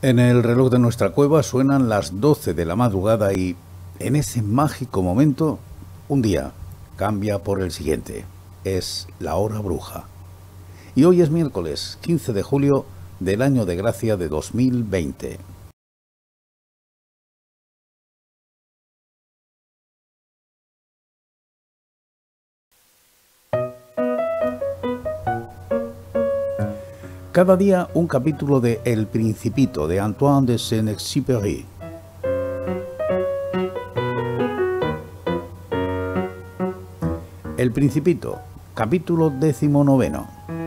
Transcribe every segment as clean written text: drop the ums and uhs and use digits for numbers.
En el reloj de nuestra cueva suenan las 12 de la madrugada y, en ese mágico momento, un día cambia por el siguiente. Es la hora bruja. Y hoy es miércoles 15 de julio del año de gracia de 2020. Cada día un capítulo de El Principito de Antoine de Saint-Exupéry. El Principito, capítulo 19.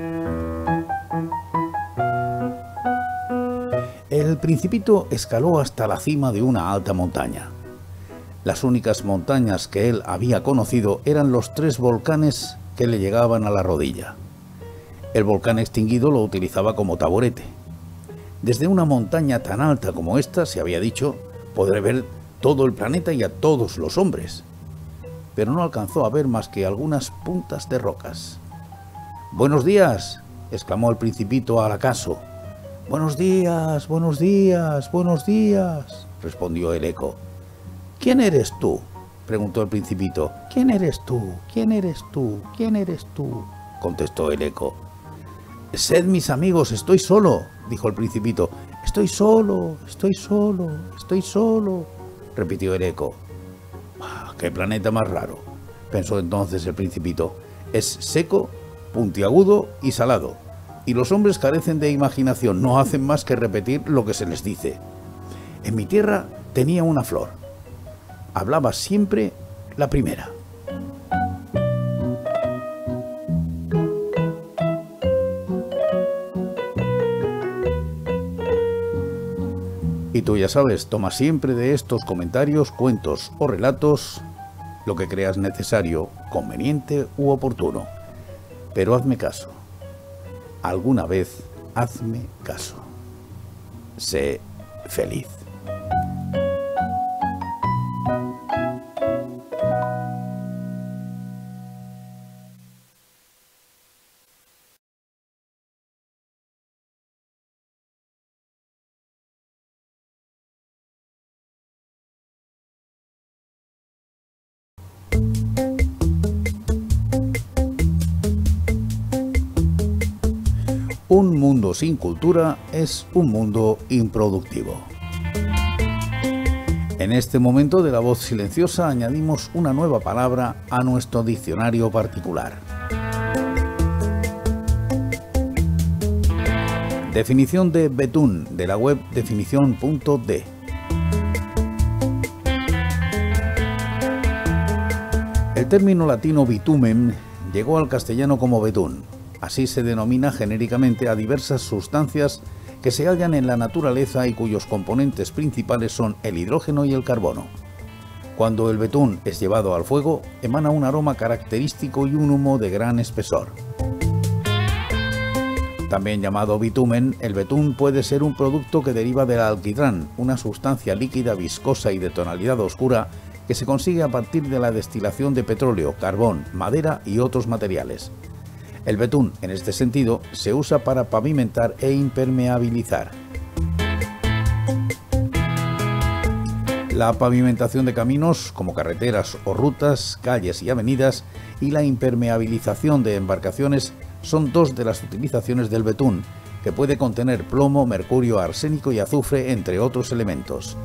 El Principito escaló hasta la cima de una alta montaña. Las únicas montañas que él había conocido eran los 3 volcanes que le llegaban a la rodilla. El volcán extinguido lo utilizaba como taburete. Desde una montaña tan alta como esta, se había dicho, podré ver todo el planeta y a todos los hombres. Pero no alcanzó a ver más que algunas puntas de rocas. «¡Buenos días!», exclamó el Principito al acaso. «¡Buenos días, buenos días, buenos días!», respondió el eco. «¿Quién eres tú?», preguntó el Principito. «¿Quién eres tú? ¿Quién eres tú? ¿Quién eres tú?», contestó el eco. «Sed mis amigos, estoy solo», dijo el Principito. «Estoy solo, estoy solo, estoy solo», repitió el eco. «¡Qué planeta más raro!», pensó entonces el Principito. «Es seco, puntiagudo y salado, y los hombres carecen de imaginación, no hacen más que repetir lo que se les dice. En mi tierra tenía una flor. Hablaba siempre la primera». Y tú ya sabes, toma siempre de estos comentarios, cuentos o relatos lo que creas necesario, conveniente u oportuno. Pero hazme caso. Alguna vez hazme caso. Sé feliz. Un mundo sin cultura es un mundo improductivo. En este momento de la voz silenciosa añadimos una nueva palabra a nuestro diccionario particular. Definición de betún de la web definición.de. El término latino bitumen llegó al castellano como betún. Así se denomina genéricamente a diversas sustancias que se hallan en la naturaleza y cuyos componentes principales son el hidrógeno y el carbono. Cuando el betún es llevado al fuego, emana un aroma característico y un humo de gran espesor. También llamado bitumen, el betún puede ser un producto que deriva del alquitrán, una sustancia líquida, viscosa y de tonalidad oscura que se consigue a partir de la destilación de petróleo, carbón, madera y otros materiales. El betún, en este sentido, se usa para pavimentar e impermeabilizar. La pavimentación de caminos, como carreteras o rutas, calles y avenidas, y la impermeabilización de embarcaciones son 2 de las utilizaciones del betún, que puede contener plomo, mercurio, arsénico y azufre, entre otros elementos.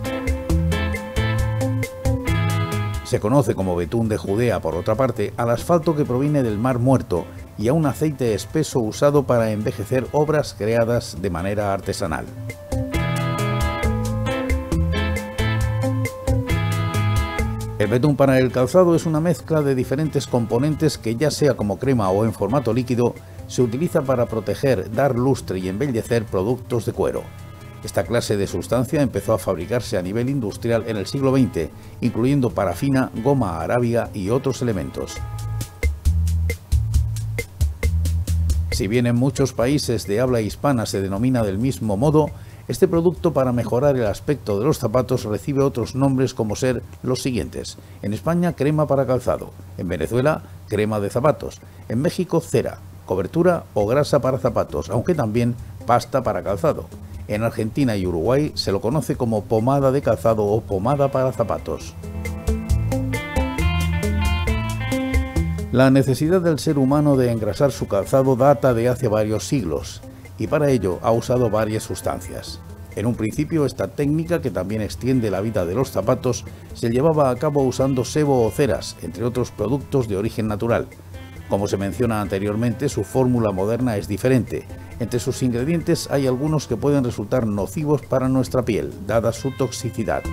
Se conoce como betún de Judea, por otra parte, al asfalto que proviene del Mar Muerto y a un aceite espeso usado para envejecer obras creadas de manera artesanal. El betún para el calzado es una mezcla de diferentes componentes que, ya sea como crema o en formato líquido, se utiliza para proteger, dar lustre y embellecer productos de cuero. Esta clase de sustancia empezó a fabricarse a nivel industrial en el siglo XX, incluyendo parafina, goma arábiga y otros elementos. Si bien en muchos países de habla hispana se denomina del mismo modo, este producto para mejorar el aspecto de los zapatos recibe otros nombres como ser los siguientes. En España, crema para calzado. En Venezuela, crema de zapatos. En México, cera, cobertura o grasa para zapatos, aunque también pasta para calzado. En Argentina y Uruguay se lo conoce como pomada de calzado o pomada para zapatos. La necesidad del ser humano de engrasar su calzado data de hace varios siglos, y para ello ha usado varias sustancias. En un principio, esta técnica, que también extiende la vida de los zapatos, se llevaba a cabo usando sebo o ceras, entre otros productos de origen natural. Como se menciona anteriormente, su fórmula moderna es diferente. Entre sus ingredientes hay algunos que pueden resultar nocivos para nuestra piel, dada su toxicidad.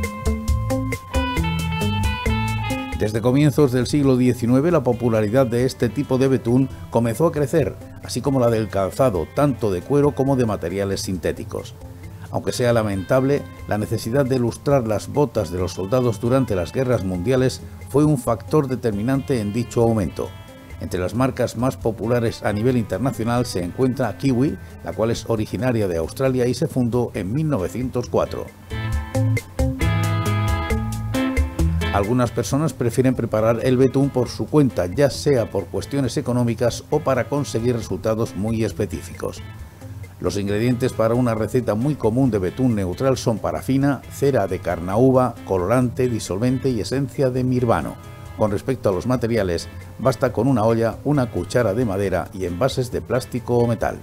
Desde comienzos del siglo XIX, la popularidad de este tipo de betún comenzó a crecer, así como la del calzado, tanto de cuero como de materiales sintéticos. Aunque sea lamentable, la necesidad de lustrar las botas de los soldados durante las guerras mundiales fue un factor determinante en dicho aumento. Entre las marcas más populares a nivel internacional se encuentra Kiwi, la cual es originaria de Australia y se fundó en 1904. Algunas personas prefieren preparar el betún por su cuenta, ya sea por cuestiones económicas o para conseguir resultados muy específicos. Los ingredientes para una receta muy común de betún neutral son parafina, cera de carnauba, colorante, disolvente y esencia de mirvano. Con respecto a los materiales, basta con una olla, una cuchara de madera y envases de plástico o metal.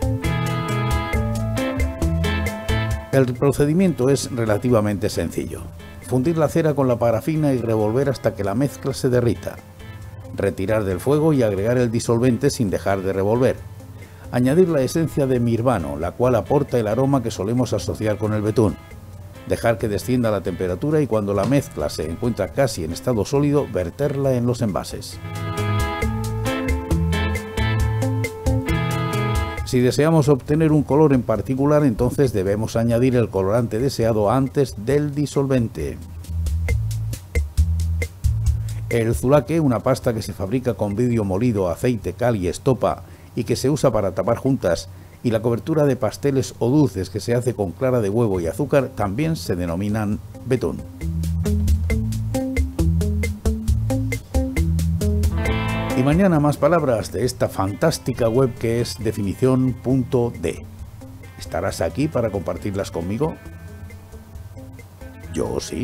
El procedimiento es relativamente sencillo. Fundir la cera con la parafina y revolver hasta que la mezcla se derrita. Retirar del fuego y agregar el disolvente sin dejar de revolver. Añadir la esencia de mirvano, la cual aporta el aroma que solemos asociar con el betún. Dejar que descienda la temperatura y cuando la mezcla se encuentra casi en estado sólido, verterla en los envases. Si deseamos obtener un color en particular, entonces debemos añadir el colorante deseado antes del disolvente. El zulaque, una pasta que se fabrica con vidrio molido, aceite, cal y estopa y que se usa para tapar juntas, y la cobertura de pasteles o dulces que se hace con clara de huevo y azúcar, también se denominan betún. Y mañana más palabras de esta fantástica web que es definición.de. ¿Estarás aquí para compartirlas conmigo? Yo sí.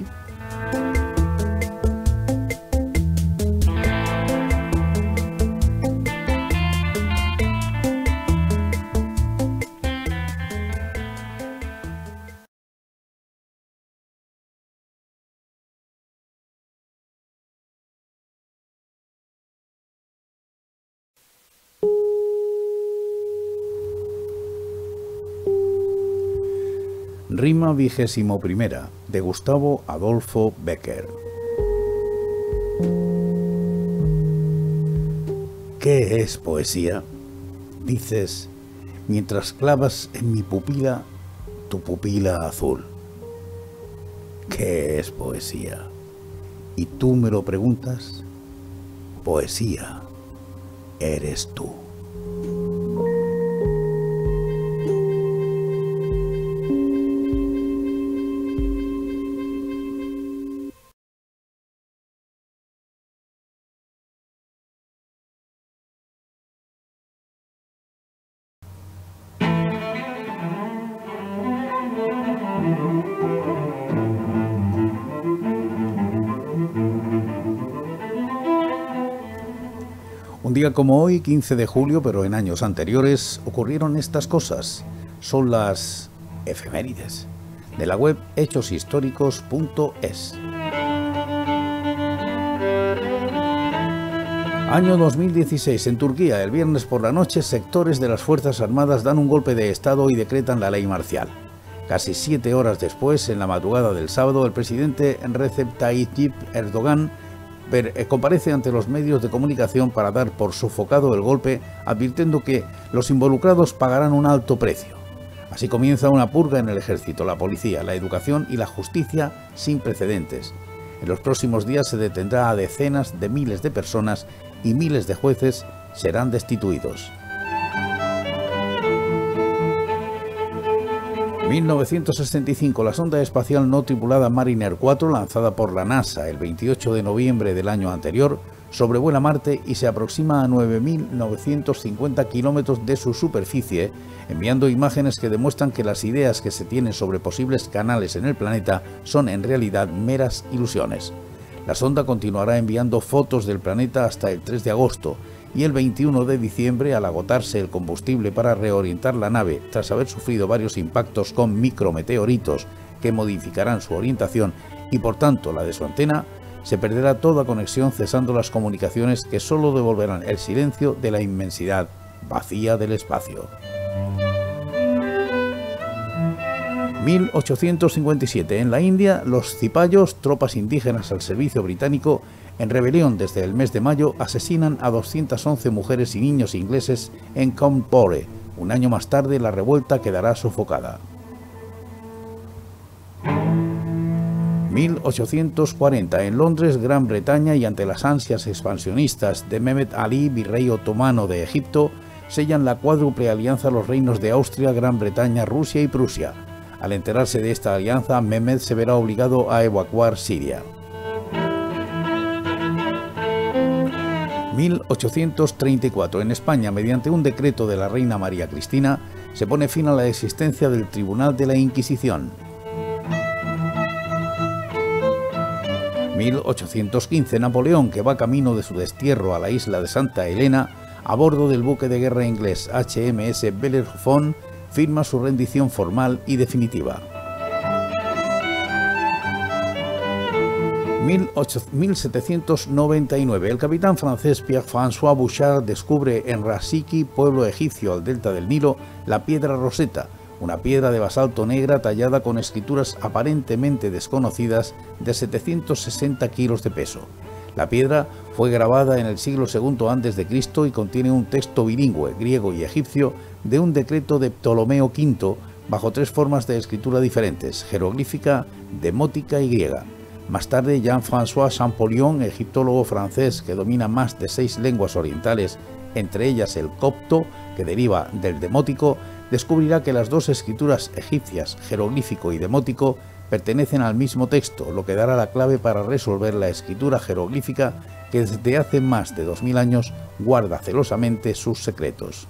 Rima 21ª, de Gustavo Adolfo Bécquer. ¿Qué es poesía? Dices, mientras clavas en mi pupila tu pupila azul. ¿Qué es poesía? ¿Y tú me lo preguntas? Poesía eres tú. Un día como hoy, 15 de julio, pero en años anteriores, ocurrieron estas cosas. Son las efemérides de la web hechoshistoricos.es. Año 2016. En Turquía, el viernes por la noche, sectores de las Fuerzas Armadas dan un golpe de Estado y decretan la ley marcial. Casi 7 horas después, en la madrugada del sábado, el presidente Recep Tayyip Erdogan comparece ante los medios de comunicación para dar por sofocado el golpe, advirtiendo que los involucrados pagarán un alto precio. Así comienza una purga en el ejército, la policía, la educación y la justicia sin precedentes. En los próximos días se detendrá a decenas de miles de personas y miles de jueces serán destituidos. 1965, la sonda espacial no tripulada Mariner 4, lanzada por la NASA el 28 de noviembre del año anterior, sobrevuela Marte y se aproxima a 9.950 kilómetros de su superficie, enviando imágenes que demuestran que las ideas que se tienen sobre posibles canales en el planeta son en realidad meras ilusiones. La sonda continuará enviando fotos del planeta hasta el 3 de agosto y el 21 de diciembre, al agotarse el combustible para reorientar la nave tras haber sufrido varios impactos con micrometeoritos que modificarán su orientación y por tanto la de su antena, se perderá toda conexión, cesando las comunicaciones que solo devolverán el silencio de la inmensidad vacía del espacio. 1857. En la India, los cipayos, tropas indígenas al servicio británico, en rebelión desde el mes de mayo, asesinan a 211 mujeres y niños ingleses en Cawnpore. Un año más tarde, la revuelta quedará sofocada. 1840. En Londres, Gran Bretaña, y ante las ansias expansionistas de Mehmed Ali, virrey otomano de Egipto, sellan la cuádruple alianza los reinos de Austria, Gran Bretaña, Rusia y Prusia. Al enterarse de esta alianza, Mehmed se verá obligado a evacuar Siria. 1834. En España, mediante un decreto de la reina María Cristina, se pone fin a la existencia del Tribunal de la Inquisición. 1815. Napoleón, que va camino de su destierro a la isla de Santa Elena, a bordo del buque de guerra inglés HMS Bellerophon, firma su rendición formal y definitiva. 1799. El capitán francés Pierre-François Bouchard descubre en Ras-Siki, pueblo egipcio al delta del Nilo, la piedra Rosetta, una piedra de basalto negra tallada con escrituras aparentemente desconocidas de 760 kilos de peso. La piedra fue grabada en el siglo II a.C. y contiene un texto bilingüe, griego y egipcio, de un decreto de Ptolomeo V, bajo tres formas de escritura diferentes: jeroglífica, demótica y griega. Más tarde, Jean-François Champollion, egiptólogo francés que domina más de 6 lenguas orientales, entre ellas el copto, que deriva del demótico, descubrirá que las dos escrituras egipcias, jeroglífico y demótico, pertenecen al mismo texto, lo que dará la clave para resolver la escritura jeroglífica que desde hace más de 2000 años guarda celosamente sus secretos.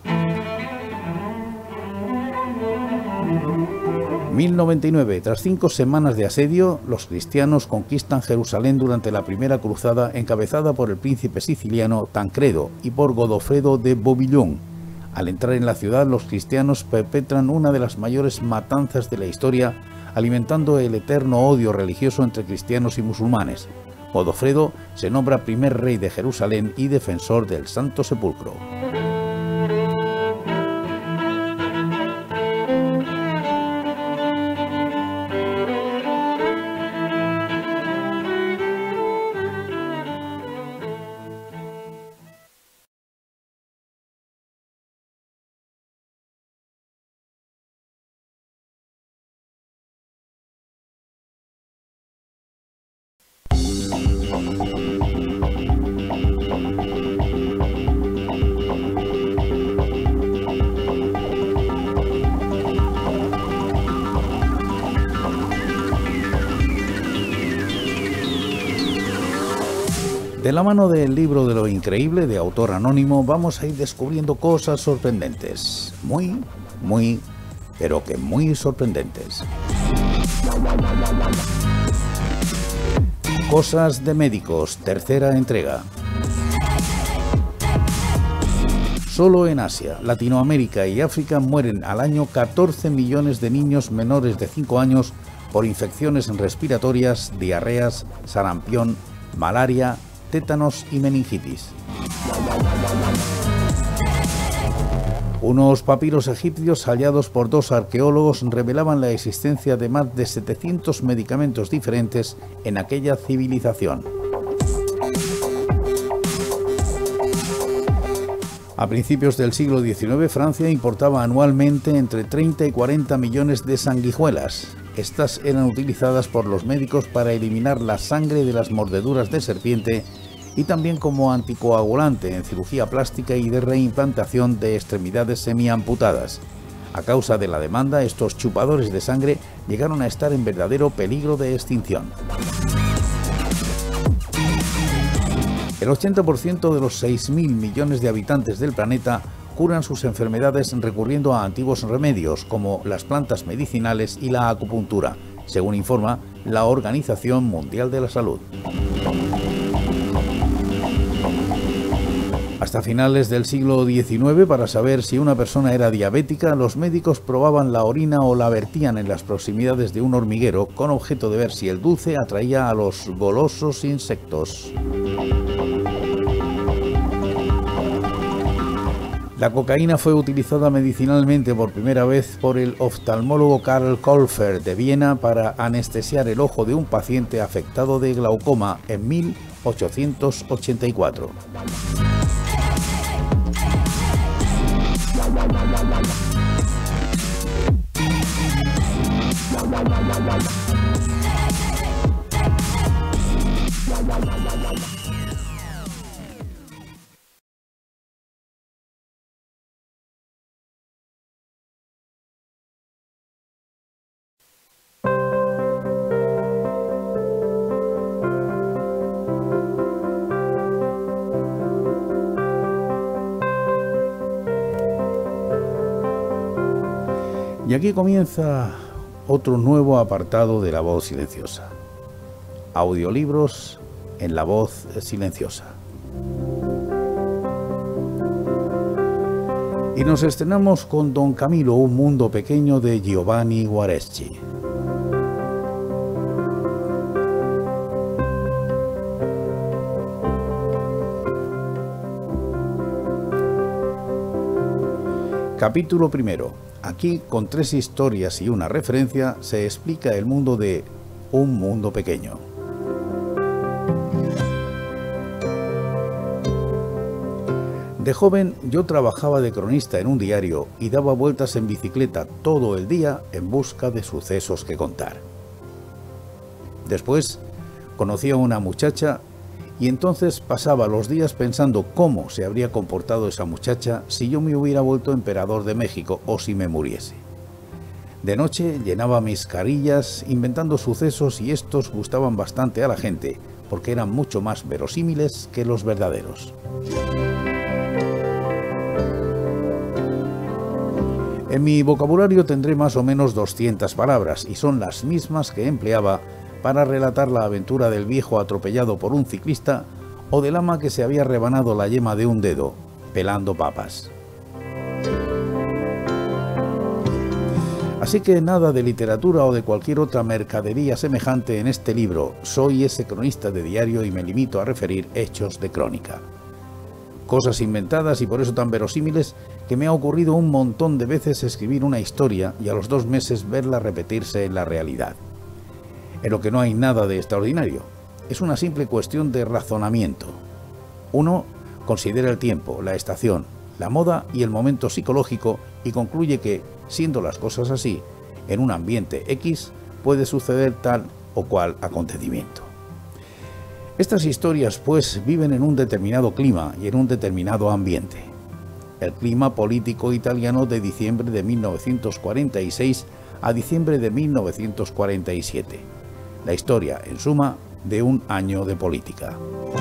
1099. Tras 5 semanas de asedio, los cristianos conquistan Jerusalén durante la primera cruzada encabezada por el príncipe siciliano Tancredo y por Godofredo de Bouillon. Al entrar en la ciudad, los cristianos perpetran una de las mayores matanzas de la historia, alimentando el eterno odio religioso entre cristianos y musulmanes. Godofredo se nombra primer rey de Jerusalén y defensor del Santo Sepulcro. De la mano del libro de lo increíble, de autor anónimo, vamos a ir descubriendo cosas sorprendentes. Pero que muy sorprendentes. Cosas de médicos, tercera entrega. Solo en Asia, Latinoamérica y África mueren al año 14 millones de niños menores de 5 años por infecciones respiratorias, diarreas, sarampión, malaria, tétanos y meningitis. Unos papiros egipcios hallados por 2 arqueólogos revelaban la existencia de más de 700 medicamentos diferentes en aquella civilización. A principios del siglo XIX, Francia importaba anualmente entre 30 y 40 millones de sanguijuelas. Estas eran utilizadas por los médicos para eliminar la sangre de las mordeduras de serpiente y también como anticoagulante en cirugía plástica y de reimplantación de extremidades semiamputadas. A causa de la demanda, estos chupadores de sangre llegaron a estar en verdadero peligro de extinción. El 80% de los 6.000 millones de habitantes del planeta curan sus enfermedades recurriendo a antiguos remedios como las plantas medicinales y la acupuntura, según informa la Organización Mundial de la Salud. Hasta finales del siglo XIX, para saber si una persona era diabética, los médicos probaban la orina o la vertían en las proximidades de un hormiguero con objeto de ver si el dulce atraía a los golosos insectos. La cocaína fue utilizada medicinalmente por primera vez por el oftalmólogo Karl Kolfer de Viena para anestesiar el ojo de un paciente afectado de glaucoma en 1884. Y aquí comienza otro nuevo apartado de La Voz Silenciosa. Audiolibros en La Voz Silenciosa. Y nos estrenamos con Don Camilo, un mundo pequeño de Giovanni Guareschi. Capítulo primero. Aquí, con 3 historias y una referencia, se explica el mundo de Un mundo pequeño. De joven, yo trabajaba de cronista en un diario y daba vueltas en bicicleta todo el día en busca de sucesos que contar. Después, conocí a una muchacha y entonces pasaba los días pensando cómo se habría comportado esa muchacha si yo me hubiera vuelto emperador de México o si me muriese. De noche llenaba mis carillas inventando sucesos y estos gustaban bastante a la gente porque eran mucho más verosímiles que los verdaderos. En mi vocabulario tendré más o menos 200 palabras y son las mismas que empleaba para relatar la aventura del viejo atropellado por un ciclista o del ama que se había rebanado la yema de un dedo, pelando papas. Así que nada de literatura o de cualquier otra mercadería semejante en este libro. Soy ese cronista de diario y me limito a referir hechos de crónica. Cosas inventadas y por eso tan verosímiles que me ha ocurrido un montón de veces escribir una historia y a los 2 meses verla repetirse en la realidad. En lo que no hay nada de extraordinario. Es una simple cuestión de razonamiento. Uno considera el tiempo, la estación, la moda y el momento psicológico y concluye que, siendo las cosas así, en un ambiente X puede suceder tal o cual acontecimiento. Estas historias, pues, viven en un determinado clima y en un determinado ambiente. El clima político italiano de diciembre de 1946 a diciembre de 1947. La historia, en suma, de un año de política.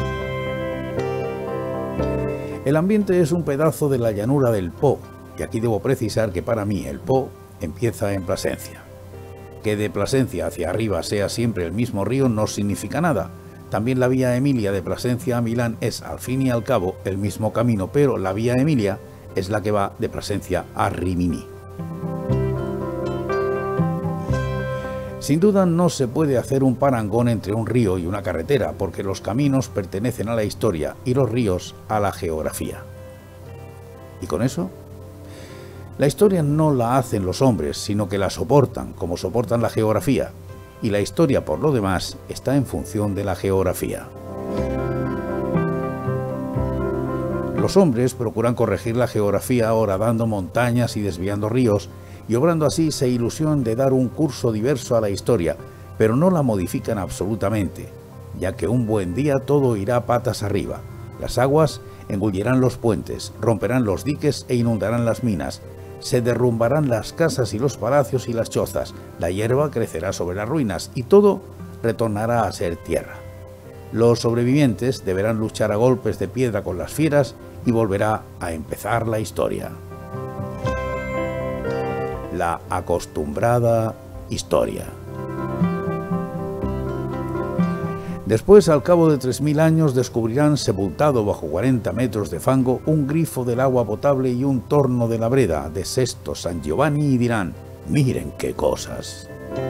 El ambiente es un pedazo de la llanura del Po, y aquí debo precisar que para mí el Po empieza en Plasencia. Que de Plasencia hacia arriba sea siempre el mismo río no significa nada. También la vía Emilia de Plasencia a Milán es al fin y al cabo el mismo camino, pero la vía Emilia es la que va de Plasencia a Rimini. Sin duda no se puede hacer un parangón entre un río y una carretera, porque los caminos pertenecen a la historia y los ríos a la geografía. ¿Y con eso? La historia no la hacen los hombres, sino que la soportan, como soportan la geografía, y la historia, por lo demás, está en función de la geografía. Los hombres procuran corregir la geografía horadando montañas y desviando ríos, y obrando así se ilusionan de dar un curso diverso a la historia, pero no la modifican absolutamente, ya que un buen día todo irá patas arriba. Las aguas engullirán los puentes, romperán los diques e inundarán las minas, se derrumbarán las casas y los palacios y las chozas, la hierba crecerá sobre las ruinas y todo retornará a ser tierra. Los sobrevivientes deberán luchar a golpes de piedra con las fieras y volverá a empezar la historia. La acostumbrada historia. Después, al cabo de 3000 años, descubrirán sepultado bajo 40 metros de fango un grifo del agua potable y un torno de la Breda de Sesto San Giovanni y dirán: miren qué cosas.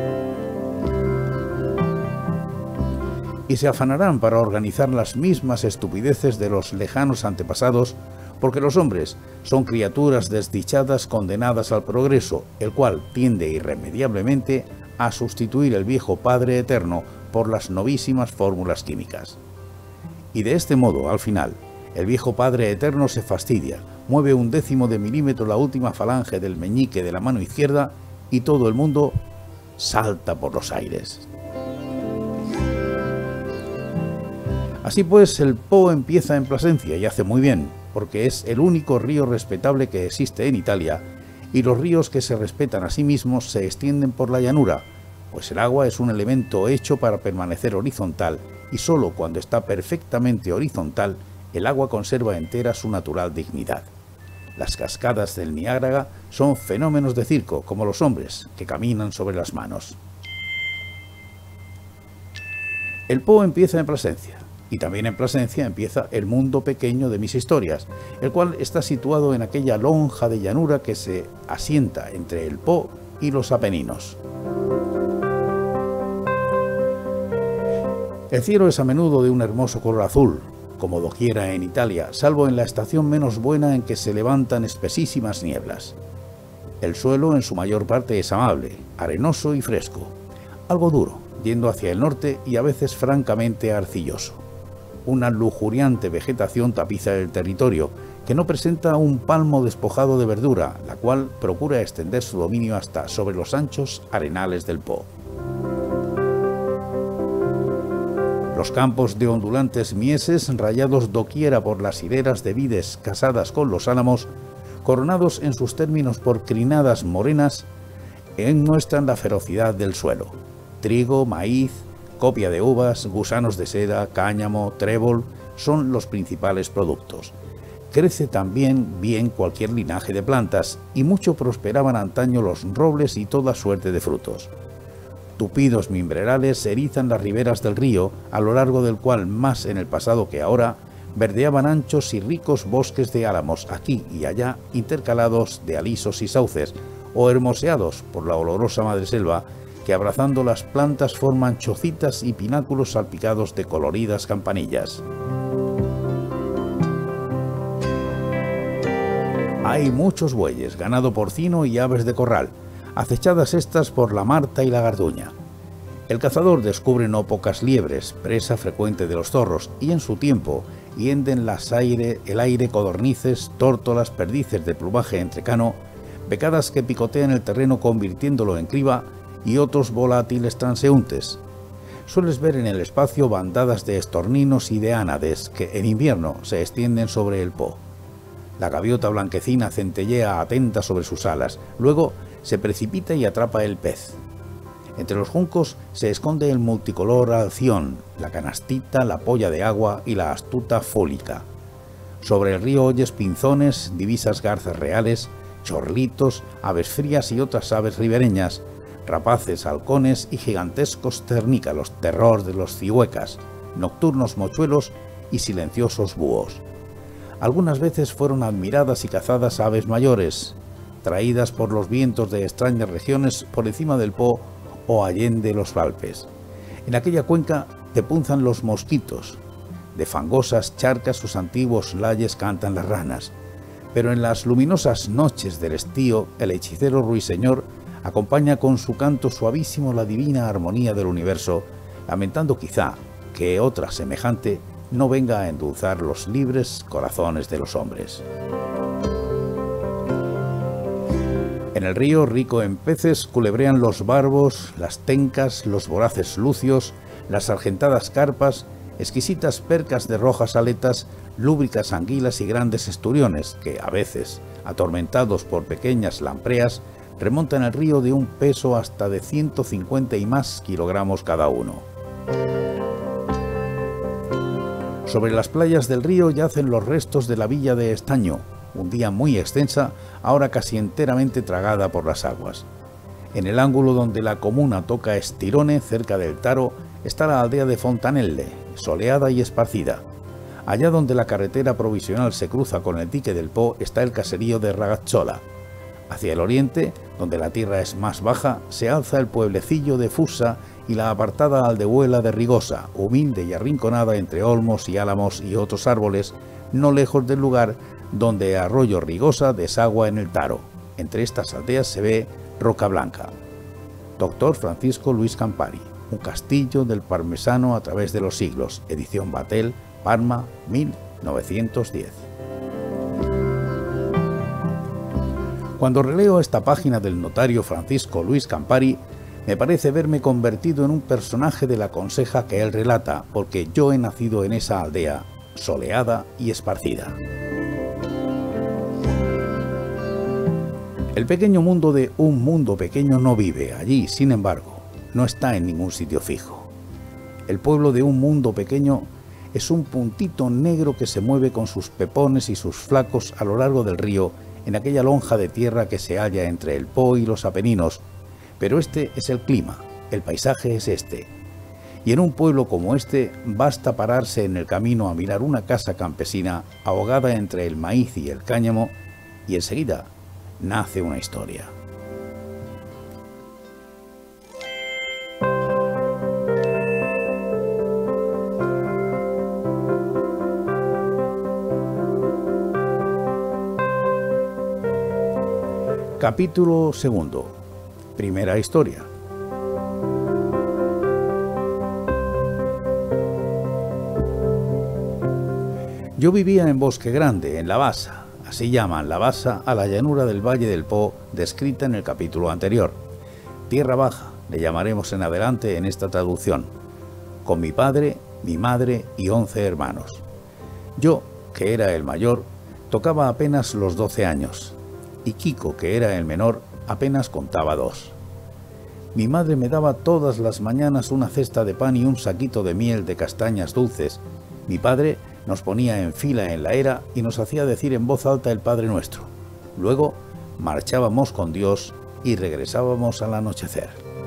Y se afanarán para organizar las mismas estupideces de los lejanos antepasados, porque los hombres son criaturas desdichadas condenadas al progreso, el cual tiende irremediablemente a sustituir el viejo Padre Eterno por las novísimas fórmulas químicas. Y de este modo, al final, el viejo Padre Eterno se fastidia, mueve 1/10 de milímetro la última falange del meñique de la mano izquierda y todo el mundo salta por los aires. Así pues, el Po empieza en Plasencia y hace muy bien, porque es el único río respetable que existe en Italia, y los ríos que se respetan a sí mismos se extienden por la llanura, pues el agua es un elemento hecho para permanecer horizontal, y solo cuando está perfectamente horizontal, el agua conserva entera su natural dignidad. Las cascadas del Niágara son fenómenos de circo, como los hombres, que caminan sobre las manos. El Po empieza en Plasencia. Y también en Plasencia empieza el mundo pequeño de mis historias, el cual está situado en aquella lonja de llanura que se asienta entre el Po y los Apeninos. El cielo es a menudo de un hermoso color azul, como doquiera en Italia, salvo en la estación menos buena en que se levantan espesísimas nieblas. El suelo en su mayor parte es amable, arenoso y fresco, algo duro, yendo hacia el norte y a veces francamente arcilloso. Una lujuriante vegetación tapiza el territorio, que no presenta un palmo despojado de verdura, la cual procura extender su dominio hasta sobre los anchos arenales del Po. Los campos de ondulantes mieses, rayados doquiera por las hileras de vides casadas con los álamos, coronados en sus términos por crinadas morenas, muestran la ferocidad del suelo. Trigo, maíz, copia de uvas, gusanos de seda, cáñamo, trébol son los principales productos. Crece también bien cualquier linaje de plantas y mucho prosperaban antaño los robles y toda suerte de frutos. Tupidos mimbrerales erizan las riberas del río, a lo largo del cual, más en el pasado que ahora, verdeaban anchos y ricos bosques de álamos aquí y allá, intercalados de alisos y sauces, o hermoseados por la olorosa madreselva, que abrazando las plantas forman chocitas y pináculos salpicados de coloridas campanillas. Hay muchos bueyes, ganado porcino y aves de corral, acechadas estas por la marta y la garduña. El cazador descubre no pocas liebres, presa frecuente de los zorros, y en su tiempo hienden el aire codornices, tórtolas, perdices de plumaje entrecano, becadas que picotean el terreno convirtiéndolo en criba, y otros volátiles transeúntes. Sueles ver en el espacio bandadas de estorninos y de ánades que en invierno se extienden sobre el Po. La gaviota blanquecina centellea atenta sobre sus alas, luego se precipita y atrapa el pez. Entre los juncos se esconde el multicolor alción, la canastita, la polla de agua y la astuta fólica. Sobre el río oyes pinzones, divisas garzas reales, chorlitos, aves frías y otras aves ribereñas, rapaces, halcones y gigantescos cernícalos, terror de los cihuecas, nocturnos mochuelos y silenciosos búhos. Algunas veces fueron admiradas y cazadas aves mayores, traídas por los vientos de extrañas regiones por encima del Po o allende los Alpes. En aquella cuenca te punzan los mosquitos, de fangosas charcas sus antiguos layes cantan las ranas, pero en las luminosas noches del estío el hechicero ruiseñor acompaña con su canto suavísimo la divina armonía del universo, lamentando quizá que otra semejante no venga a endulzar los libres corazones de los hombres. En el río, rico en peces, culebrean los barbos, las tencas, los voraces lucios, las argentadas carpas, exquisitas percas de rojas aletas, lúbricas anguilas y grandes esturiones que, a veces, atormentados por pequeñas lampreas, remontan el río de un peso hasta de 150 y más kilogramos cada uno. Sobre las playas del río yacen los restos de la villa de Estaño, un día muy extensa, ahora casi enteramente tragada por las aguas. En el ángulo donde la comuna toca Estirone, cerca del Taro, está la aldea de Fontanelle, soleada y esparcida. Allá donde la carretera provisional se cruza con el dique del Po está el caserío de Ragazzola. Hacia el oriente, donde la tierra es más baja, se alza el pueblecillo de Fussa y la apartada aldehuela de Rigosa, humilde y arrinconada entre olmos y álamos y otros árboles, no lejos del lugar donde Arroyo Rigosa desagua en el Taro. Entre estas aldeas se ve Roccablanca. Dr. Francisco Luis Campari, Un castillo del parmesano a través de los siglos, edición Batel, Parma, 1910. Cuando releo esta página del notario Francisco Luis Campari, me parece verme convertido en un personaje de la conseja que él relata, porque yo he nacido en esa aldea, soleada y esparcida. El pequeño mundo de Un mundo pequeño no vive allí, sin embargo, no está en ningún sitio fijo. El pueblo de Un mundo pequeño es un puntito negro que se mueve con sus pepones y sus flacos a lo largo del río, en aquella lonja de tierra que se halla entre el Po y los Apeninos, pero este es el clima, el paisaje es este. Y en un pueblo como este basta pararse en el camino a mirar una casa campesina ahogada entre el maíz y el cáñamo y enseguida nace una historia. Capítulo segundo. Primera historia. Yo vivía en Bosque Grande, en la Basa, así llaman la Basa a la llanura del Valle del Po, descrita en el capítulo anterior. Tierra Baja, le llamaremos en adelante en esta traducción, con mi padre, mi madre y 11 hermanos. Yo, que era el mayor, tocaba apenas los 12 años, y Kiko, que era el menor, apenas contaba 2. Mi madre me daba todas las mañanas una cesta de pan y un saquito de miel de castañas dulces. Mi padre nos ponía en fila en la era y nos hacía decir en voz alta el Padre Nuestro. Luego marchábamos con Dios y regresábamos al anochecer.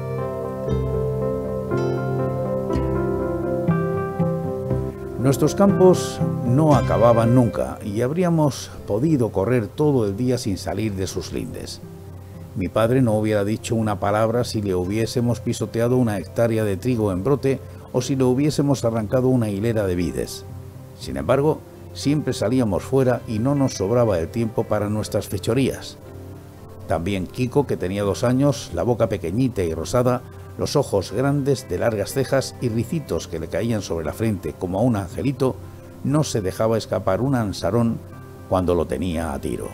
Nuestros campos no acababan nunca y habríamos podido correr todo el día sin salir de sus lindes. Mi padre no hubiera dicho una palabra si le hubiésemos pisoteado una hectárea de trigo en brote o si le hubiésemos arrancado una hilera de vides. Sin embargo, siempre salíamos fuera y no nos sobraba el tiempo para nuestras fechorías. También Kiko, que tenía 2 años, la boca pequeñita y rosada, los ojos grandes de largas cejas y ricitos que le caían sobre la frente como a un angelito, no se dejaba escapar un ansarón cuando lo tenía a tiro.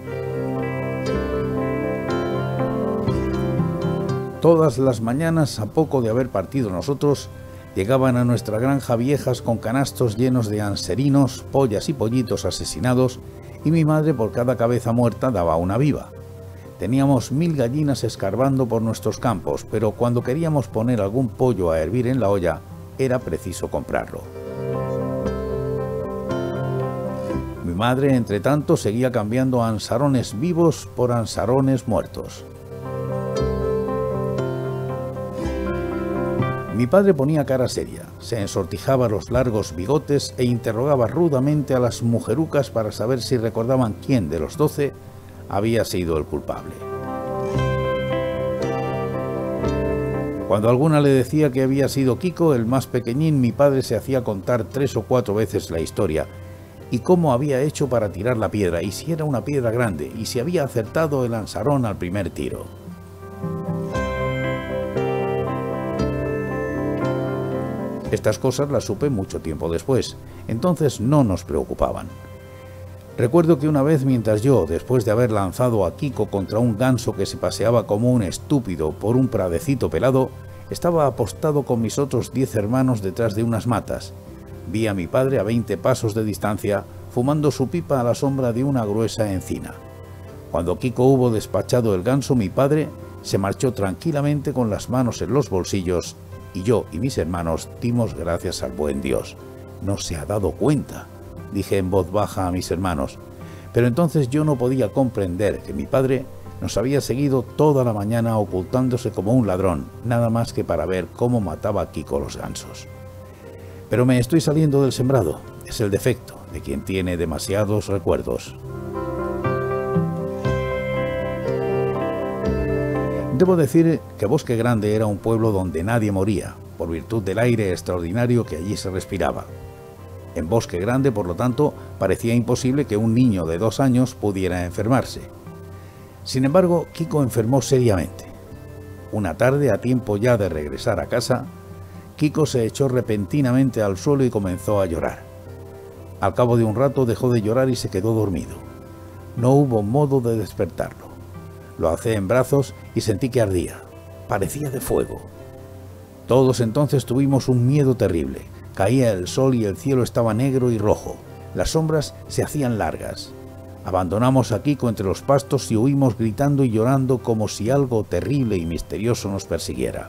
Todas las mañanas, a poco de haber partido nosotros, llegaban a nuestra granja viejas con canastos llenos de anserinos, pollas y pollitos asesinados, y mi madre por cada cabeza muerta daba una viva. Teníamos 1000 gallinas escarbando por nuestros campos, pero cuando queríamos poner algún pollo a hervir en la olla, era preciso comprarlo. Mi madre, entre tanto, seguía cambiando ansarones vivos por ansarones muertos. Mi padre ponía cara seria, se ensortijaba los largos bigotes e interrogaba rudamente a las mujerucas para saber si recordaban quién de los 12 había sido el culpable. Cuando alguna le decía que había sido Kiko, el más pequeñín, mi padre se hacía contar 3 o 4 veces la historia, y cómo había hecho para tirar la piedra, y si era una piedra grande, y si había acertado el ansarón al primer tiro. Estas cosas las supe mucho tiempo después, entonces no nos preocupaban. Recuerdo que una vez, mientras yo, después de haber lanzado a Kiko contra un ganso que se paseaba como un estúpido por un pradecito pelado, estaba apostado con mis otros 10 hermanos detrás de unas matas. Vi a mi padre a 20 pasos de distancia, fumando su pipa a la sombra de una gruesa encina. Cuando Kiko hubo despachado el ganso, mi padre se marchó tranquilamente con las manos en los bolsillos, y yo y mis hermanos dimos gracias al buen Dios. no se ha dado cuenta, dije en voz baja a mis hermanos, pero entonces yo no podía comprender que mi padre nos había seguido toda la mañana ocultándose como un ladrón, nada más que para ver cómo mataba a Kiko los gansos. Pero me estoy saliendo del sembrado, es el defecto de quien tiene demasiados recuerdos. Debo decir que Bosque Grande era un pueblo donde nadie moría, por virtud del aire extraordinario que allí se respiraba. En Bosque Grande, por lo tanto, parecía imposible que un niño de 2 años pudiera enfermarse. Sin embargo, Kiko enfermó seriamente. Una tarde, a tiempo ya de regresar a casa, Kiko se echó repentinamente al suelo y comenzó a llorar. Al cabo de un rato dejó de llorar y se quedó dormido. No hubo modo de despertarlo. Lo alcé en brazos y sentí que ardía. Parecía de fuego. Todos entonces tuvimos un miedo terrible. Caía el sol y el cielo estaba negro y rojo. Las sombras se hacían largas. Abandonamos a Kiko entre los pastos y huimos gritando y llorando como si algo terrible y misterioso nos persiguiera.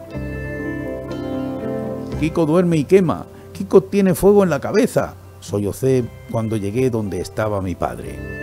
«Kiko duerme y quema. Kiko tiene fuego en la cabeza», sollocé cuando llegué donde estaba mi padre.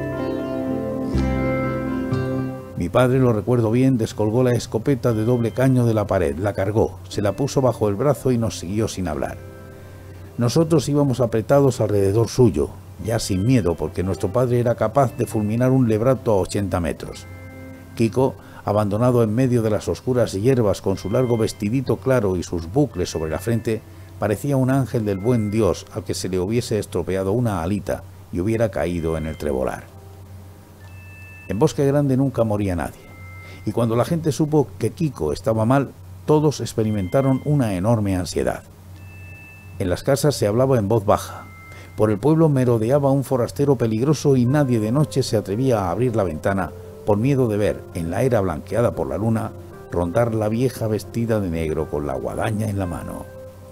Mi padre, lo recuerdo bien, descolgó la escopeta de doble caño de la pared, la cargó, se la puso bajo el brazo y nos siguió sin hablar. Nosotros íbamos apretados alrededor suyo, ya sin miedo, porque nuestro padre era capaz de fulminar un lebrato a 80 metros. Kiko, abandonado en medio de las oscuras hierbas con su largo vestidito claro y sus bucles sobre la frente, parecía un ángel del buen Dios al que se le hubiese estropeado una alita y hubiera caído en el trebolar. En Bosque Grande nunca moría nadie, y cuando la gente supo que Kiko estaba mal, todos experimentaron una enorme ansiedad. En las casas se hablaba en voz baja. Por el pueblo merodeaba un forastero peligroso y nadie de noche se atrevía a abrir la ventana por miedo de ver, en la era blanqueada por la luna, rondar la vieja vestida de negro con la guadaña en la mano.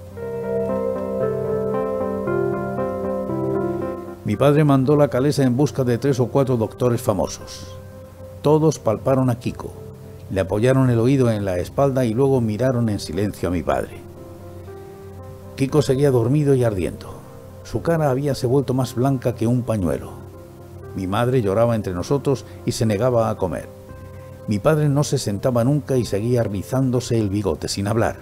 Mi padre mandó la calesa en busca de 3 o 4 doctores famosos. Todos palparon a Kiko, le apoyaron el oído en la espalda y luego miraron en silencio a mi padre. Kiko seguía dormido y ardiendo. Su cara habíase vuelto más blanca que un pañuelo. Mi madre lloraba entre nosotros y se negaba a comer. Mi padre no se sentaba nunca y seguía rizándose el bigote sin hablar.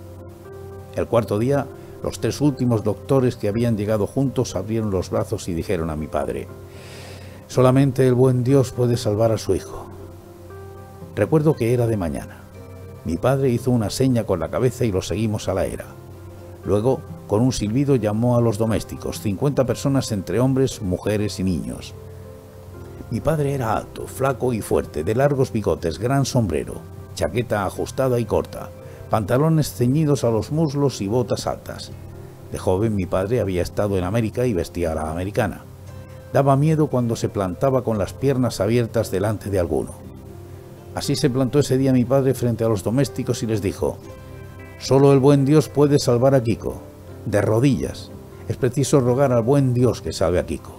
El cuarto día, los 3 últimos doctores que habían llegado juntos abrieron los brazos y dijeron a mi padre: «Solamente el buen Dios puede salvar a su hijo». Recuerdo que era de mañana. Mi padre hizo una seña con la cabeza y lo seguimos a la era. Luego, con un silbido, llamó a los domésticos, 50 personas entre hombres, mujeres y niños. Mi padre era alto, flaco y fuerte, de largos bigotes, gran sombrero, chaqueta ajustada y corta, pantalones ceñidos a los muslos y botas altas. De joven mi padre había estado en América y vestía a la americana. Daba miedo cuando se plantaba con las piernas abiertas delante de alguno. Así se plantó ese día mi padre frente a los domésticos y les dijo: «Solo el buen Dios puede salvar a Kiko. De rodillas. Es preciso rogar al buen Dios que salve a Kiko».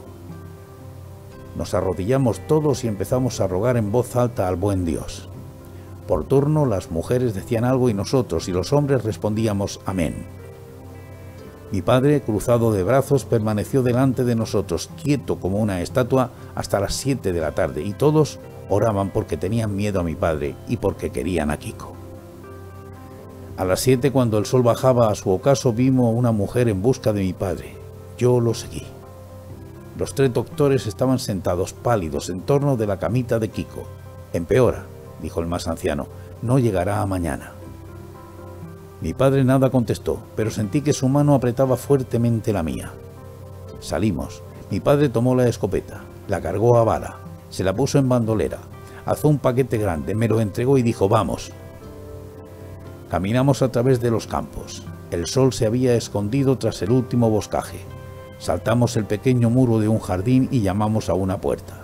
Nos arrodillamos todos y empezamos a rogar en voz alta al buen Dios. Por turno las mujeres decían algo y nosotros y los hombres respondíamos amén. Mi padre, cruzado de brazos, permaneció delante de nosotros, quieto como una estatua, hasta las 7 de la tarde, y todos oraban porque tenían miedo a mi padre y porque querían a Kiko. A las 7, cuando el sol bajaba a su ocaso, vimos una mujer en busca de mi padre. Yo lo seguí. Los 3 doctores estaban sentados pálidos en torno de la camita de Kiko. «Empeora», dijo el más anciano, «no llegará a mañana». Mi padre nada contestó, pero sentí que su mano apretaba fuertemente la mía. Salimos. Mi padre tomó la escopeta, la cargó a bala, se la puso en bandolera, alzó un paquete grande, me lo entregó y dijo: «Vamos». Caminamos a través de los campos. El sol se había escondido tras el último boscaje. Saltamos el pequeño muro de un jardín y llamamos a una puerta.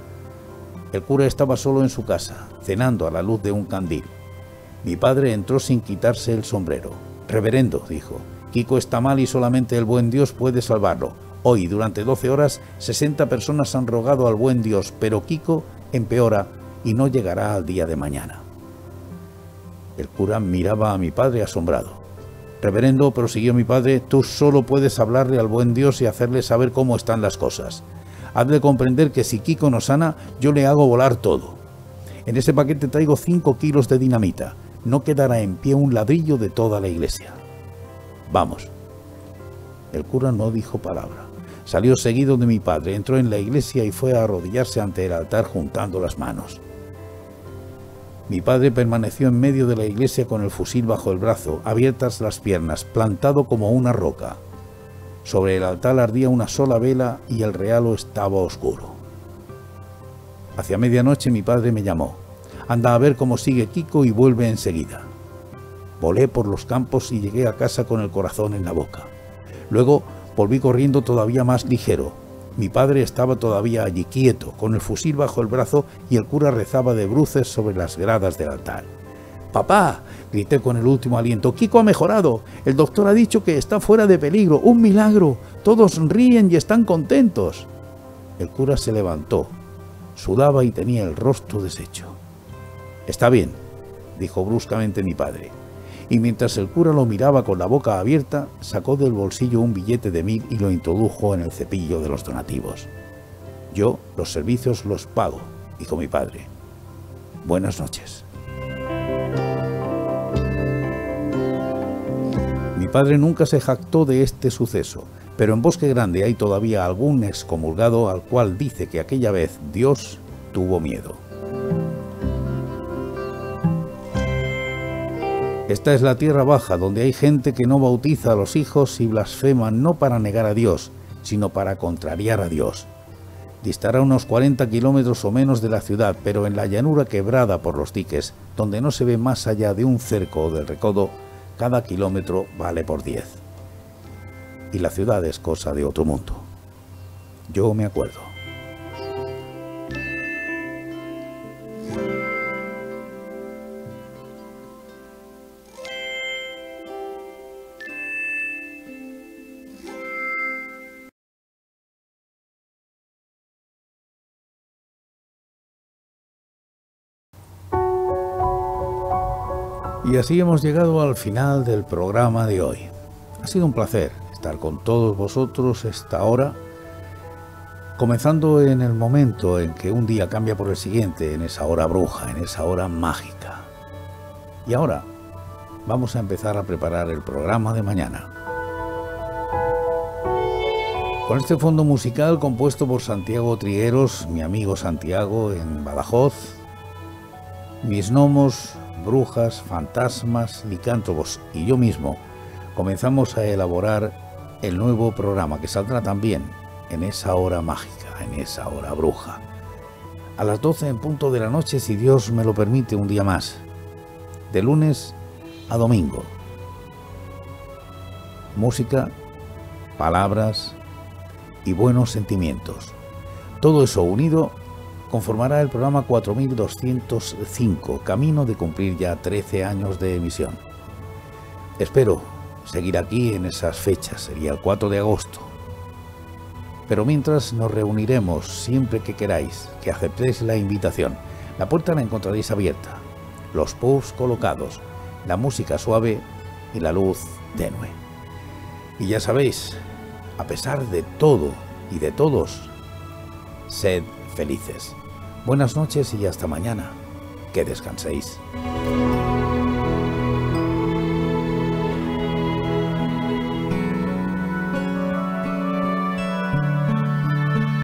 El cura estaba solo en su casa, cenando a la luz de un candil. Mi padre entró sin quitarse el sombrero. «Reverendo», dijo, «Kiko está mal y solamente el buen Dios puede salvarlo. Hoy, durante 12 horas, 60 personas han rogado al buen Dios, pero Kiko empeora y no llegará al día de mañana». El cura miraba a mi padre asombrado. Reverendo, prosiguió mi padre, tú solo puedes hablarle al buen Dios y hacerle saber cómo están las cosas. Hazle comprender que si Kiko no sana, yo le hago volar todo. En ese paquete traigo 5 kilos de dinamita. No quedará en pie un ladrillo de toda la iglesia. Vamos. El cura no dijo palabra. Salió seguido de mi padre, entró en la iglesia y fue a arrodillarse ante el altar juntando las manos. Mi padre permaneció en medio de la iglesia con el fusil bajo el brazo, abiertas las piernas, plantado como una roca. Sobre el altar ardía una sola vela y el realo estaba oscuro. Hacia medianoche mi padre me llamó. Anda a ver cómo sigue Kiko y vuelve enseguida. Volé por los campos y llegué a casa con el corazón en la boca. Luego volví corriendo todavía más ligero. Mi padre estaba todavía allí quieto, con el fusil bajo el brazo, y el cura rezaba de bruces sobre las gradas del altar. «¡Papá!», grité con el último aliento, «Kiko ha mejorado. El doctor ha dicho que está fuera de peligro. ¡Un milagro! Todos ríen y están contentos». El cura se levantó. Sudaba y tenía el rostro deshecho. «Está bien», dijo bruscamente mi padre. Y mientras el cura lo miraba con la boca abierta, sacó del bolsillo un billete de 1000 y lo introdujo en el cepillo de los donativos. «Yo los servicios los pago», dijo mi padre. «Buenas noches». Mi padre nunca se jactó de este suceso, pero en Bosque Grande hay todavía algún excomulgado al cual dice que aquella vez Dios tuvo miedo. Esta es la tierra baja, donde hay gente que no bautiza a los hijos y blasfema no para negar a Dios, sino para contrariar a Dios. Distará unos 40 kilómetros o menos de la ciudad, pero en la llanura quebrada por los diques, donde no se ve más allá de un cerco o del recodo, cada kilómetro vale por 10. Y la ciudad es cosa de otro mundo. Yo me acuerdo. Y así hemos llegado al final del programa de hoy. Ha sido un placer estar con todos vosotros esta hora, comenzando en el momento en que un día cambia por el siguiente, en esa hora bruja, en esa hora mágica. Y ahora vamos a empezar a preparar el programa de mañana. Con este fondo musical compuesto por Santiago Trigueros, mi amigo Santiago en Badajoz, mis gnomos, brujas, fantasmas, licántropos y yo mismo comenzamos a elaborar el nuevo programa que saldrá también en esa hora mágica, en esa hora bruja. A las 12 en punto de la noche, si Dios me lo permite, un día más. De lunes a domingo. Música, palabras y buenos sentimientos. Todo eso unido conformará el programa 4205, camino de cumplir ya 13 años de emisión. Espero seguir aquí en esas fechas, sería el 4 de agosto. Pero mientras nos reuniremos siempre que queráis, que aceptéis la invitación. La puerta la encontraréis abierta, los pubs colocados, la música suave y la luz tenue. Y ya sabéis, a pesar de todo y de todos, sed felices. Buenas noches y hasta mañana. Que descanséis.